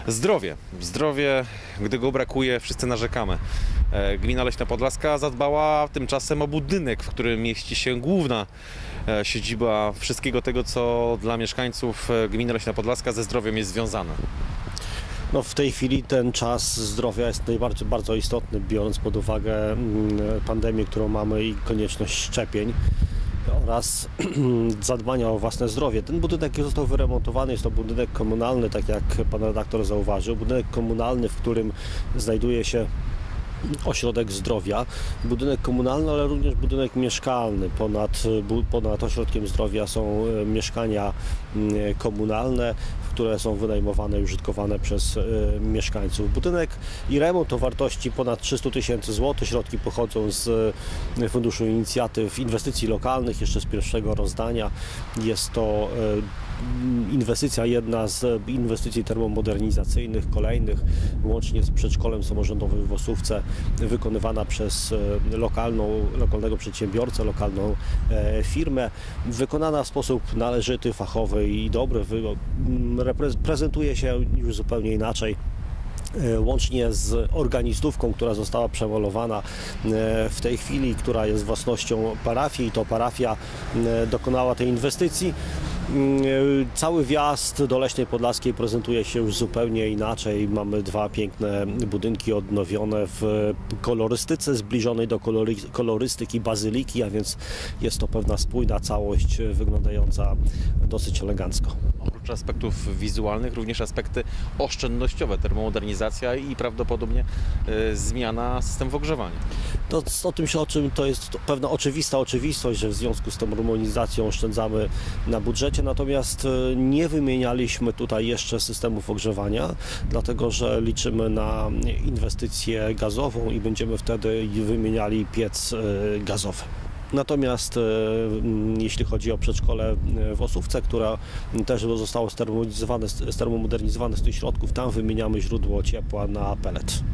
Zdrowie. Zdrowie, gdy go brakuje, wszyscy narzekamy. Gmina Leśna Podlaska zadbała tymczasem o budynek, w którym mieści się główna siedziba wszystkiego tego, co dla mieszkańców gminy Leśna Podlaska ze zdrowiem jest związane. No w tej chwili ten czas zdrowia jest bardzo istotny, biorąc pod uwagę pandemię, którą mamy i konieczność szczepień oraz zadbania o własne zdrowie. Ten budynek został wyremontowany, jest to budynek komunalny, tak jak pan redaktor zauważył. Budynek komunalny, w którym znajduje się ośrodek zdrowia, budynek komunalny, ale również budynek mieszkalny. Ponad ośrodkiem zdrowia są mieszkania komunalne, które są wynajmowane i użytkowane przez mieszkańców. Budynek i remont o wartości ponad 300 tysięcy złotych. Środki pochodzą z Funduszu Inicjatyw Inwestycji Lokalnych, jeszcze z pierwszego rozdania. Jest to inwestycja, jedna z inwestycji termomodernizacyjnych, kolejnych, łącznie z przedszkolem samorządowym w Osówce, wykonywana przez lokalnego przedsiębiorcę, lokalną firmę, wykonana w sposób należyty, fachowy i dobry. Prezentuje się już zupełnie inaczej, łącznie z organistówką, która została przemalowana w tej chwili, która jest własnością parafii, to parafia dokonała tej inwestycji. Cały wjazd do Leśnej Podlaskiej prezentuje się już zupełnie inaczej. Mamy dwa piękne budynki odnowione w kolorystyce zbliżonej do kolorystyki bazyliki, a więc jest to pewna spójna całość wyglądająca dosyć elegancko. Oprócz aspektów wizualnych, również aspekty oszczędnościowe, termomodernizacja i prawdopodobnie zmiana systemów ogrzewania. To jest pewna oczywista oczywistość, że w związku z tą harmonizacją oszczędzamy na budżecie, natomiast nie wymienialiśmy tutaj jeszcze systemów ogrzewania, dlatego że liczymy na inwestycję gazową i będziemy wtedy wymieniali piec gazowy. Natomiast jeśli chodzi o przedszkole w Osówce, które też zostało stermomodernizowane z tych środków, tam wymieniamy źródło ciepła na pelet.